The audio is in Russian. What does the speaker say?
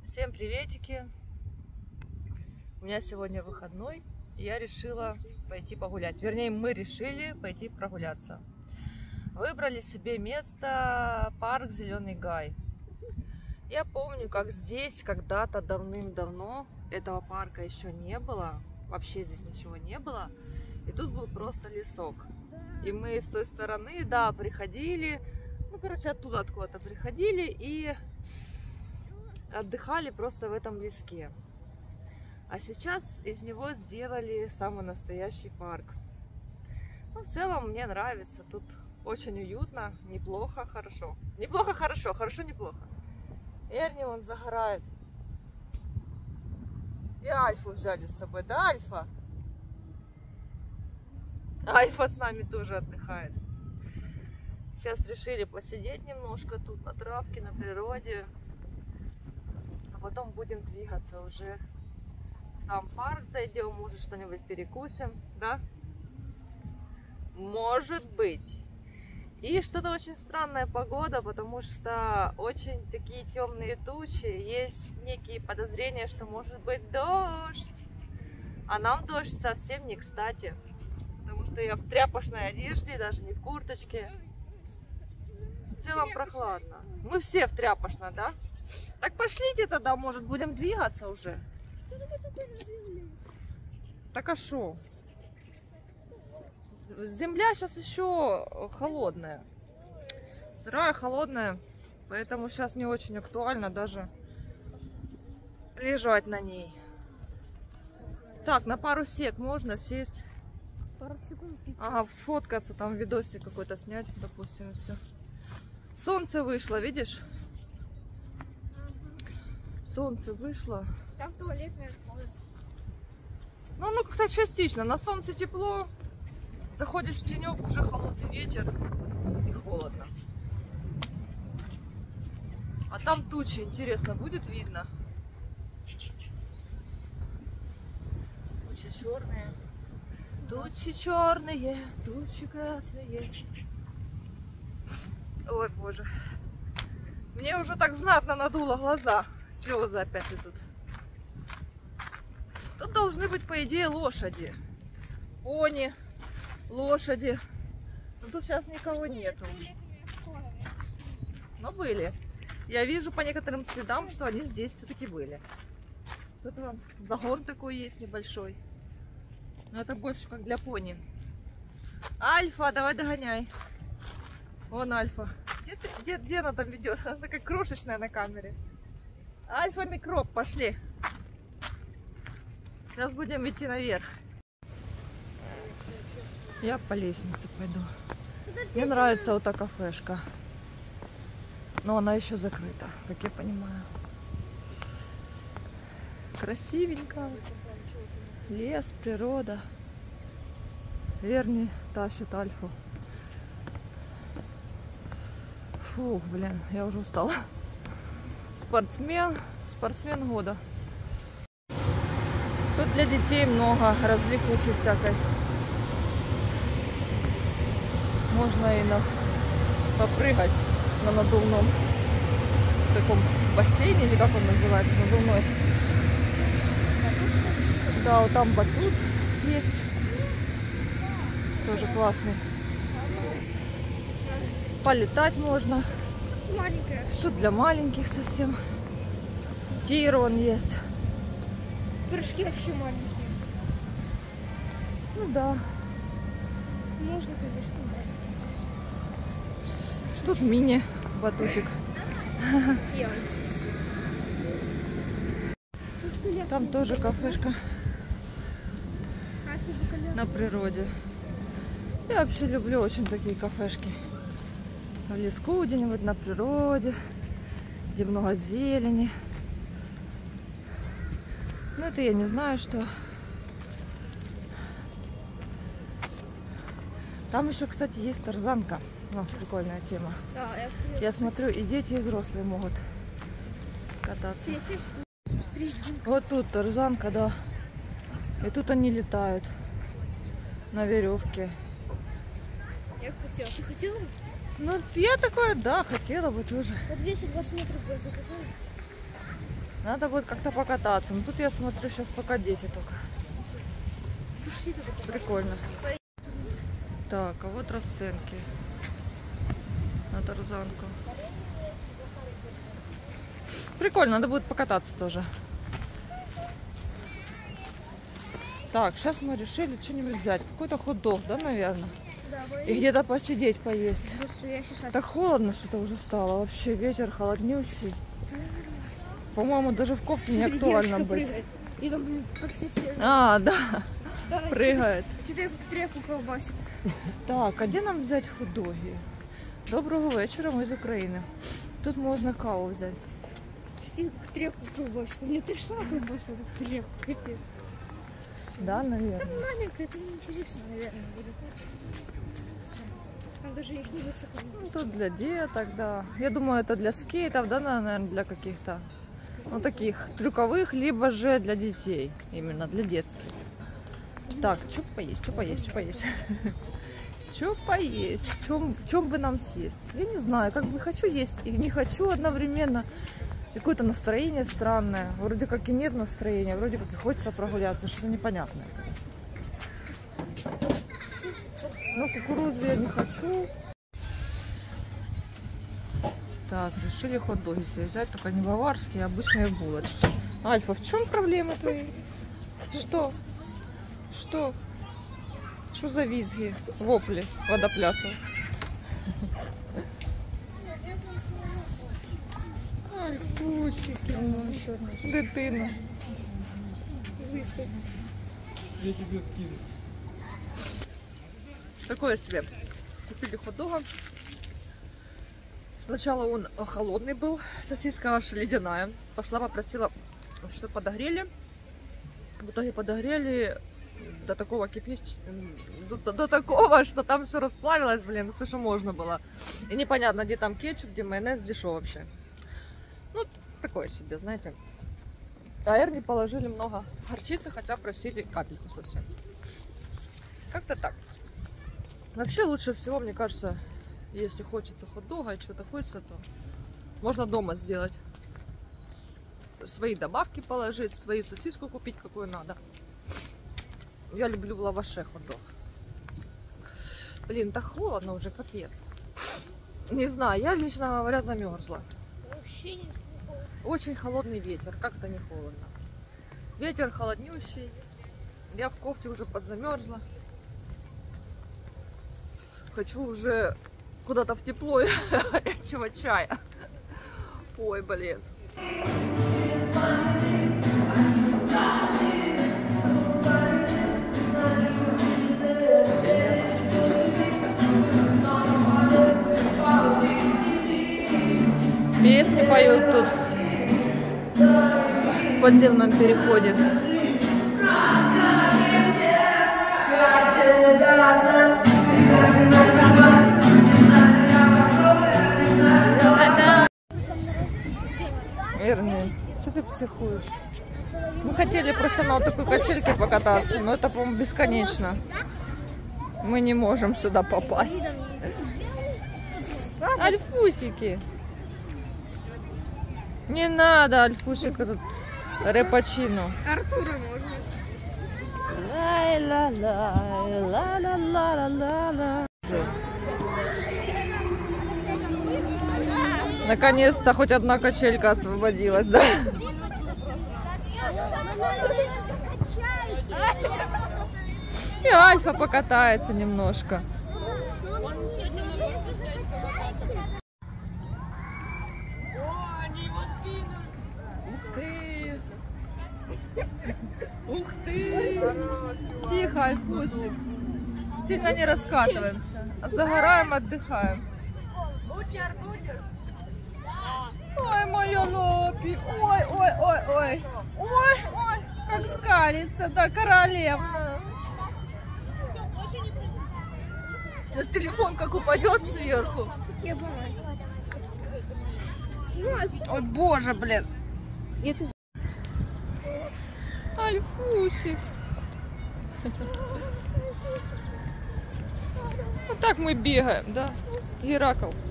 Всем приветики! У меня сегодня выходной, и я решила пойти погулять. Вернее, мы решили пойти прогуляться. Выбрали себе место парк Зеленый Гай. Я помню, как здесь когда-то давным-давно этого парка еще не было. Вообще здесь ничего не было. И тут был просто лесок. И мы с той стороны, да, приходили. Ну, короче, оттуда откуда-то приходили и отдыхали просто в этом леске. А сейчас из него сделали самый настоящий парк. Ну, в целом мне нравится. Тут очень уютно, неплохо, хорошо. Неплохо, хорошо, хорошо, неплохо. Эрни вон загорает. И Альфу взяли с собой, да, Альфа? Альфа с нами тоже отдыхает. Сейчас решили посидеть немножко тут на травке, на природе. А потом будем двигаться уже в сам парк. Зайдем, может что-нибудь перекусим, да? Может быть. И что-то очень странная погода, потому что очень такие темные тучи. Есть некие подозрения, что может быть дождь. А нам дождь совсем не кстати. Потому что я в тряпочной одежде, даже не в курточке. В целом прохладно. Мы все в тряпочной, да? Так пошлите тогда, может, будем двигаться уже. Так а шо? Земля сейчас еще холодная. Сырая, холодная. Поэтому сейчас не очень актуально даже лежать на ней. Так, на пару сек можно сесть. Пару секунд. Ага, сфоткаться, там видосик какой-то снять, допустим, и все. Солнце вышло, видишь? Солнце вышло. Там туалетная комната. Ну, как-то частично. На солнце тепло. Заходишь в тенек, уже холодный ветер и холодно. А там тучи, интересно, будет видно? Тучи черные. Тучи черные, тучи красные. Ой, боже. Мне уже так знатно надуло глаза. Слезы опять идут. Тут должны быть, по идее, лошади. Пони, лошади. Но тут сейчас никого нету. Но были. Я вижу по некоторым следам, что они здесь все-таки были. Тут вам загон такой есть небольшой. Но это больше как для пони. Альфа, давай догоняй. Вон Альфа. Где она там ведет? Она такая крошечная на камере. Альфа микроб, пошли. Сейчас будем идти наверх. Я по лестнице пойду. Мне нравится вот эта кафешка. Но она еще закрыта, как я понимаю. Красивенько. Лес, природа. Верни тащит Альфу. Фух, блин, я уже устала. Спортсмен года. Тут для детей много развлекухи всякой. Можно и попрыгать на надувном таком бассейне, или как он называется, надувной. Да, вот там батут есть. Тоже классный. Полетать можно. Маленькая. Тут для маленьких совсем. Тир вон есть. Прыжки вообще маленькие. Ну да. Можно, конечно, да. Тут мини-батутик. Там тоже кафешка на природе. Я вообще люблю очень такие кафешки. В леску где-нибудь на природе, где много зелени. Ну это я не знаю, что. Там еще, кстати, есть тарзанка. У нас прикольная тема. Да, Я смотрю, и дети, и взрослые могут кататься. Вот тут тарзанка, да. И тут они летают на веревке. Я хотела. Ты хотела? Ну, я такое, да, хотела бы тоже. По 220 метров я заказала. Надо будет как-то покататься. Но тут я смотрю, сейчас пока дети только. Пошли туда. Прикольно. Так, а вот расценки на тарзанку. Прикольно, надо будет покататься тоже. Так, сейчас мы решили что-нибудь взять. Какой-то хот-дог, да, наверное? Да, И где-то посидеть, поесть. я сейчас... Так холодно что-то уже стало. Вообще ветер холоднющий. По-моему, даже в кофте не актуально быть. И там, блин, как все сильно. А, да. Прыгает. Что-то я тряпку колбасит. Так, а где нам взять хот-доги? Доброго вечора, мы из Украины. Тут можно каву взять. Как тряпку колбасит. У меня ты же сама колбаса, как тряпку, капец. Да, наверное. Там маленькая, это неинтересно, наверное, будет. Там даже их не высоко. Ну, тут для деток, да. Я думаю, это для скейтов, да, наверное, для каких-то, ну, таких трюковых, либо же для детей. Именно для детских. Так, что поесть, что поесть, что поесть? Что поесть? Чем бы нам съесть? Я не знаю, как бы хочу есть и не хочу одновременно. Какое-то настроение странное. Вроде как и нет настроения, вроде как и хочется прогуляться. Что-то непонятное. Ну, кукурузу я не хочу. Так, решили хот-доги себе взять, только не баварские, а обычные булочки. Альфа, в чем проблемы твои? Что? Что? Что за визги? Вопли водоплясов. Альфусики. Дитина. Я тебе скину. Такое себе. Купили хот-дога. Сначала он холодный был, сосиска аж ледяная. Пошла попросила, что подогрели. В итоге подогрели до такого до такого, что там все расплавилось, блин, все, что можно было. И непонятно, где там кетчуп, где майонез, где шо вообще. Ну, такое себе, знаете. А Эрни положили много горчицы, хотя просили капельку совсем. Как-то так. Вообще лучше всего, мне кажется, если хочется хот-дога и что-то хочется, то можно дома сделать. Свои добавки положить, свою сосиску купить, какую надо. Я люблю в лаваше хот-дог. Блин, так холодно уже, капец. Не знаю, я, лично говоря, замерзла. Очень холодный ветер, как-то не холодно. Ветер холоднющий. Я в кофте уже подзамерзла. Хочу уже куда-то в тепло и горячего чая. Ой, блин. Песни поют тут в подземном переходе. Вернее, что ты психуешь? Мы хотели просто на вот такой качельке покататься, но это, по-моему, бесконечно. Мы не можем сюда попасть. Альфусики! Не надо, Альфусика, тут репачино. Артура можно. Ла-ла-ла-ла-ла-ла-ла-ла. Наконец-то хоть одна качелька освободилась, да? И Альфа покатается немножко. Ух ты! Ух ты! Тихо, Альфусик. Сильно не раскатываемся. А загораем, отдыхаем. Ой, моя лапи. Ой, ой, ой, ой. Ой, ой, как скалится, да, королевна. Сейчас телефон как упадет сверху. Ой, боже, блин. Альфусик. Вот так мы бегаем, да? Геракл.